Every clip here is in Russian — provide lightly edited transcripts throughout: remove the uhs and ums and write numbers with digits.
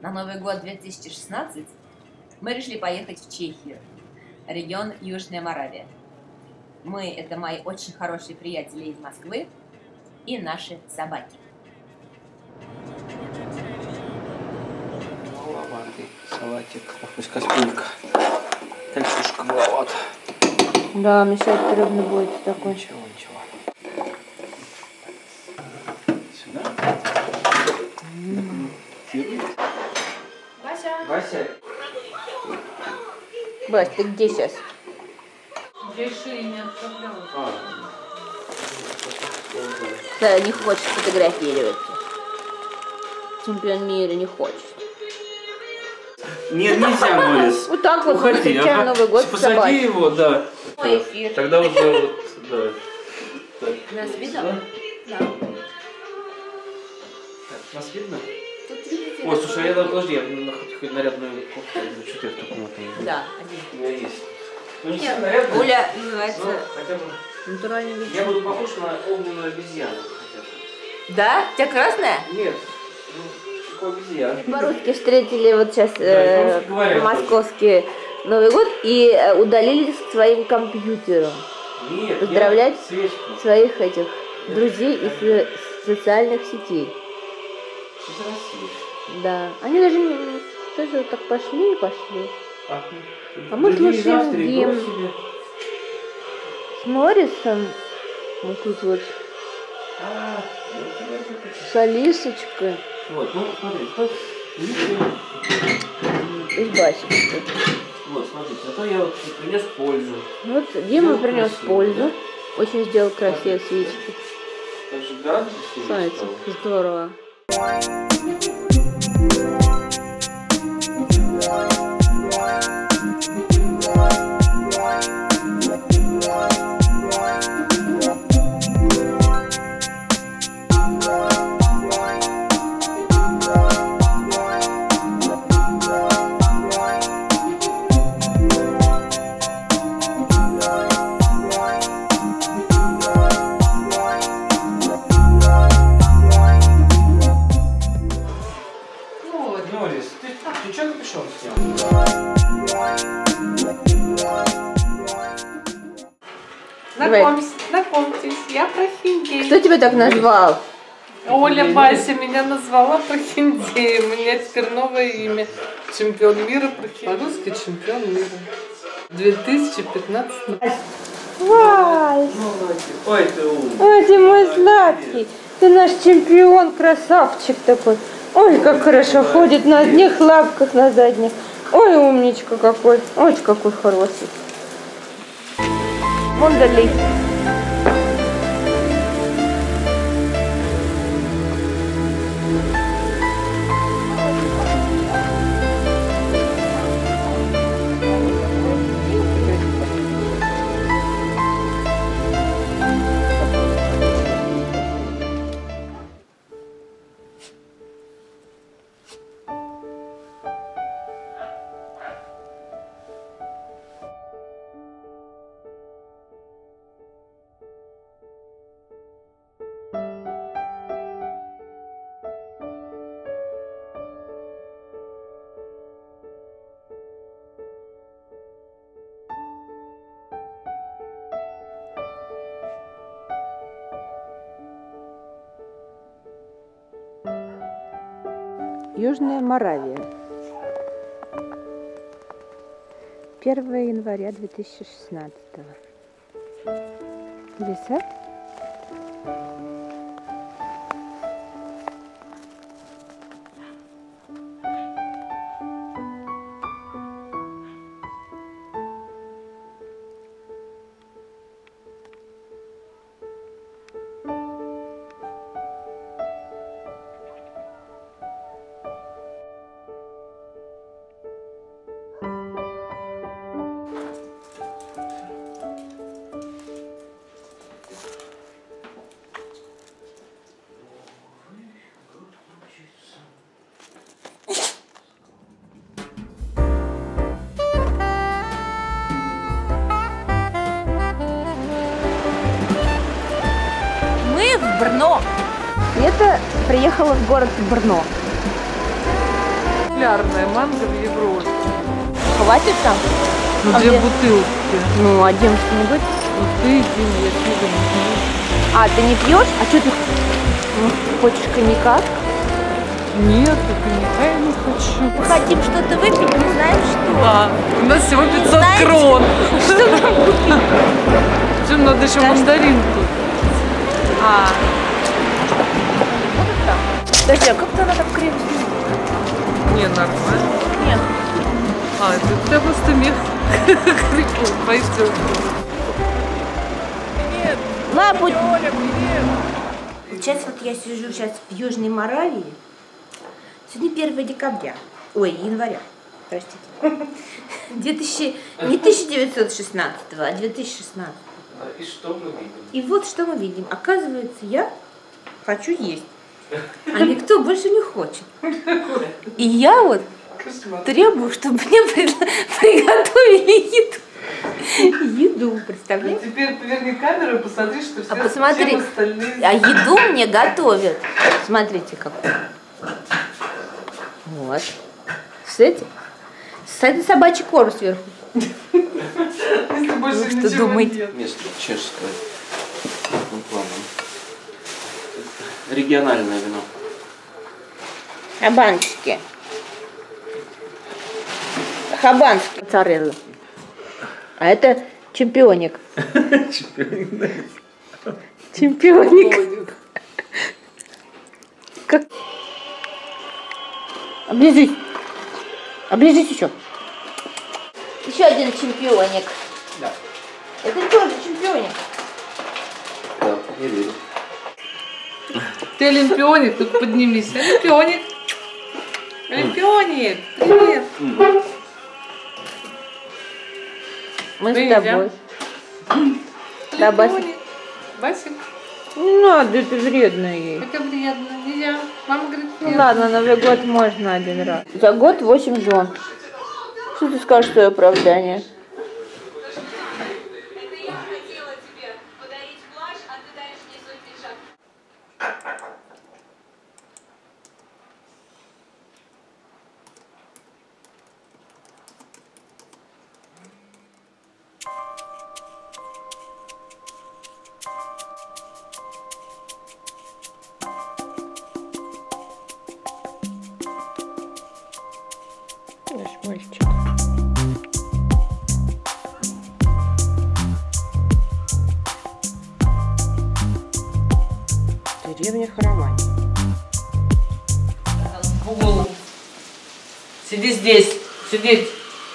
на Новый год 2016 мы решили поехать в Чехию, регион Южная Моравия. Мы – это мои очень хорошие приятели из Москвы и наши собаки. Маловатый салатик. Пусть кастрюлька. Кольцушка маловато. Да, мешать трудно будет такой. Ничего, ничего. Сюда. Вася. Вася. Вась, ты где сейчас? Решили не отправлялась. Да, не хочет фотографироваться. Чемпион мира не хочет. Нет, нельзя, Морис. Вот так вот мы Уходи, встречаем Новый год с посади собачкой. его, да. Мой эфир. Тогда уже вот, да. Так. Нас видно? Да. Так, нас видно? Тут видите? Ой, слушай, подожди, я хоть нарядную кофту, что ты в таком вот. Да, У меня есть. Ну не один. сильно нарядную, Оля но называется... хотя бы. Натуральный вид. Я буду похож на огненную обезьяну хотя бы. Да? У тебя красная? Нет, ну, такой обезьян. По-русски встретили вот сейчас по-русски говорят московский Новый год и удалились к своим компьютерам. Нет, Поздравлять я свечку. своих этих друзей из социальных сетей. Что за Россия? Да. Они даже тоже вот так пошли и пошли. А мы другие слушаем завтра гимн. бросили. С Моррисом. Вот тут вот. А, С Алисочкой. вот, ну смотри, вот, И с Басикой. вот, смотрите, а то я вот принес пользу. Вот Дима Сделал принес красиво, пользу. да? Очень сделал красивые свечки. Так же гораздо красивее Смотрите, стало. здорово. Норрис, ты что капюшон снял? Знакомьтесь, я Прохиндей. Кто тебя так назвал? Оля Вася меня назвала Прохиндей. У меня теперь новое имя. Чемпион мира Прохиндей. По-русски чемпион мира. 2015. Вась! Ой, ты умный. Ой, ты мой сладкий. Ты наш чемпион, красавчик такой. Ой, как хорошо ходит на одних лапках, на задних. Ой, умничка какой. Ой, какой хороший. Вундерли. Южная Моравия. 1 января 2016. Леса? Брно. Света приехала в город Брно. популярная манго в Европе. Хватит там? Ну, А две где? бутылки. Ну, один что-нибудь. Ну, ты иди, я пиво не пью. А, ты не пьешь? А что ты хочешь коньяка? Нет, так коньяка я не хочу. Мы хотим что-то выпить, не знаем что. Да, у нас всего 500 Знаете, крон. Что нам купить? Чем надо еще мандаринку? А. Будут там? Подожди, а как-то она там криво сидит? Не, нормально. Нет. А, это у тебя просто мех крикнул. Пойдем. Привет. Лапу. Оля, привет. Получается, вот я сижу сейчас в Южной Моравии. Сегодня 1 декабря. Ой, января. Простите. Не 1916, а 2016. И что мы видим? И вот что мы видим. Оказывается, я хочу есть. А никто больше не хочет. И я вот требую, чтобы мне приготовили еду, представляешь? Теперь поверни камеру и посмотри, что все посмотри, чем остальные... А еду мне готовят. Смотрите, какой. Вот. С этой собачий корм сверху. Если больше Вы что ничего думаете? нет. Место чешское. Ну, планом. Региональное вино. Хабанский. Хабанский. Моцарелла. А это чемпионик. Чемпионик. Как? Облизись. Облизись еще. Еще один чемпионик. Да. Это тоже чемпионик. Да, не верю. Ты олимпионик, только поднимись. Олимпионик. Олимпионик, привет. Мы Привет. с тобой. Да, Басик. Олимпионик. Басик, Не надо, это вредно ей. это вредно. Нельзя. Мама говорит, Ну нет. ладно, Новый год можно один раз. За год 8 жен. Что ты скажешь, свое оправдание? Это я хотела тебе подарить плащ, а ты даешь мне свой пиджак. Наш мальчик. Деревня Харавань. В углу. Сиди здесь. Сидеть.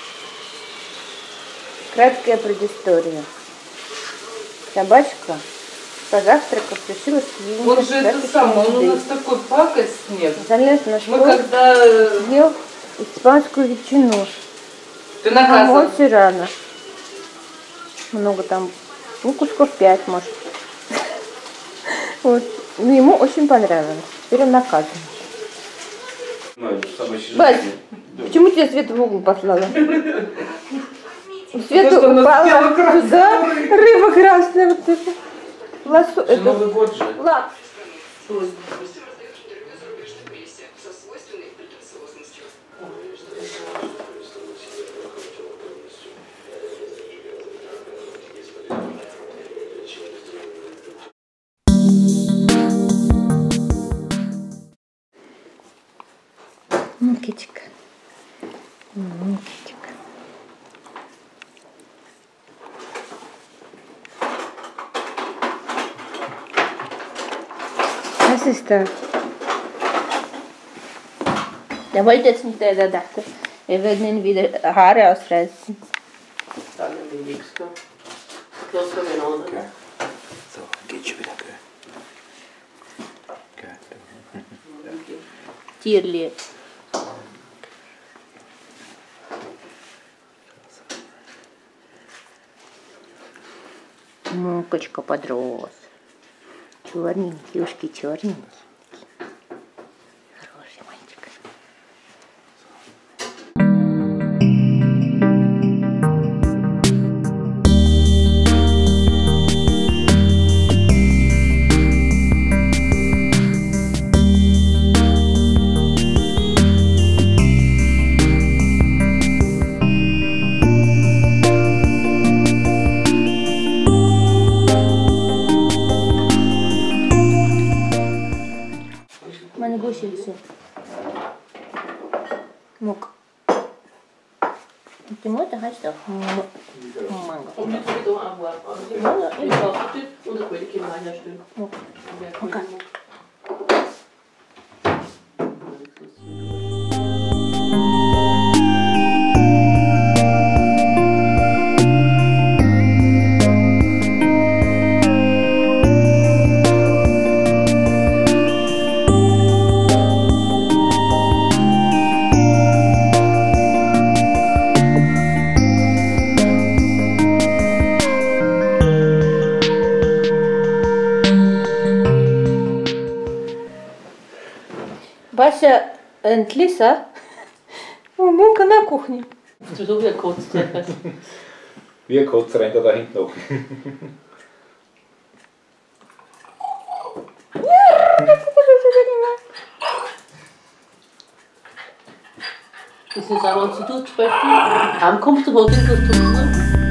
Краткая предыстория. Собачка, позавтракав, решила свинью. Вот же это самое, он у нас такой пакость нет. Залез на Мы стол, когда... съел испанскую ветчину. Ты А наказан. мой рано. Много там, ну, кусков 5, может. Вот. Ну, ему очень понравилось. Теперь он наказан. Бась, почему тебя Света в угол послала? Света что она упала съела красную туда, рыба красная. Вот это. Лосо, это, Новый год же. лак. Ну, китик. Ну, китик. Was ist das? Der wollte jetzt nicht, der dachte, wir würden ihn wieder Haare ausreißen. So, geht schon wieder. Тирли. Мукочка подрос. Черненький, ушки черненькие. Хороший мальчик. мене гусениці. Мук. Ти можеш так що? Манго. Om du tog då avoir. Det är bra att du under skyddet kan man göra det. Мука. Бася and Лиса. О, Мука на кухне. Du tog jag kort träffas. Vi är korttränta där hinten också. Das ist aber zu tun, zum Beispiel. Ankommst du heute in das Tunnel?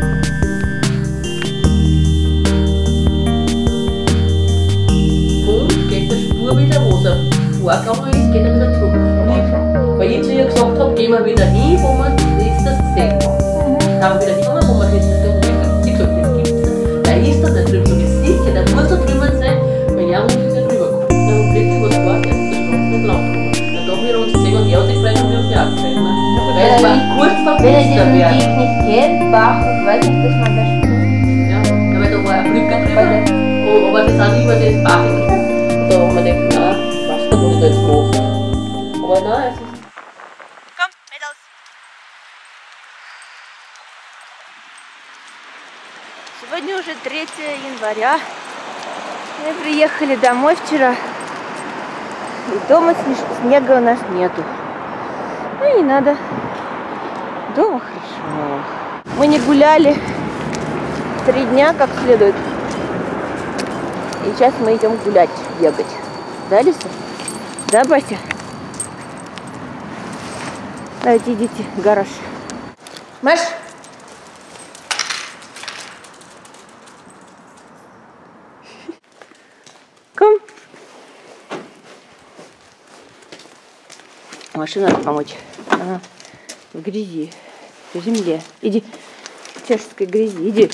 Und geht der Spur wieder, wo er vorgegangen ist, geht er wieder zurück. Weil ich zu ihr gesagt habe, gehen wir wieder hin, wo wir letztes gesehen haben. Da haben wir wieder hingekommen, wo wir letztes gesehen haben. Sie gesagt, das gibt's nicht. Da ist er nicht drüber. Das ist sicher, der muss da drüber sein, weil er uns ist ja drüber gekommen. Da haben wir plötzlich was war, der ist der Straße nicht lang gekommen. Da haben wir uns gesehen und er hat sich vielleicht um die Jagd gefallen. Weil es war kurz vor Wenn er Fenster den werden. Weg nicht kennt, Bach, ich weiß nicht, dass man da spielt. Ja, weil da war eine Brücke drüber. Oh, aber das auch über das Bach drüber. Da haben wir gedacht, na, was da muss ich da jetzt machen. Aber nein, es ist. Komm, Mädels. Сегодня уже 3 января. Мы приехали домой вчера. И дома снега у нас нету. Ну не надо. Дома хорошо. Мы не гуляли 3 дня как следует. И сейчас мы идем гулять, бегать. Да, Лиса? Да, Бася? Давайте идите в гараж. Маш! Ком. Машину надо помочь. Она в грязи, в земле. Иди. В чешской грязи. Иди.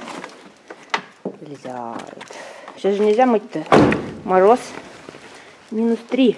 Залезает. Сейчас же нельзя мыть-то. Мороз. -3.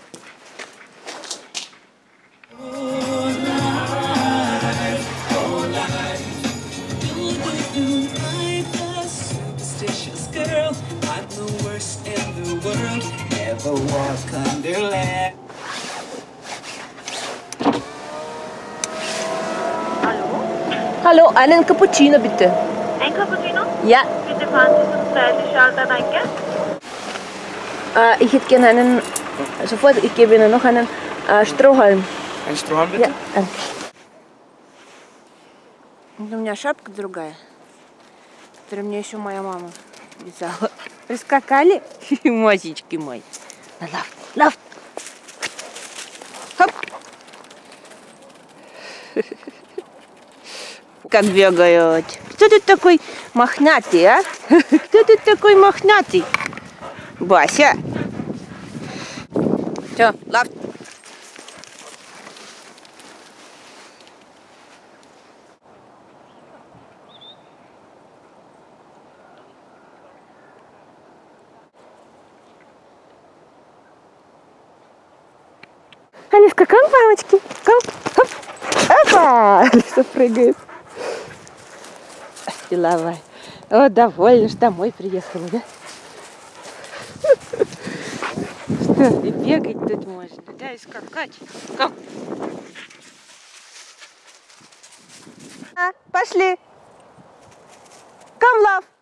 Hallo, einen Cappuccino bitte. Ein Cappuccino? Ja, Bitte fahren Sie zum Zeitschalter, danke. Ich hätte gerne einen, sofort, ich gebe Ihnen noch einen Strohhalm. Ein Strohhalm bitte? Ja, danke. У меня шапка другая, которую мне еще моя мама вязала. Прискакали, мазички мои. На лав, лав. Хоп. Как бегают. Кто тут такой мохнатый, а? Кто тут такой мохнатый? Бася. Все, лав. Алиска, ком, мамочки? Ком, хоп. Опа! Алиса прыгает. Деловая. О, довольна, что домой приехала, да? Что, и бегать тут можно, да, и скакать. Ком. Пошли. Ком, лав.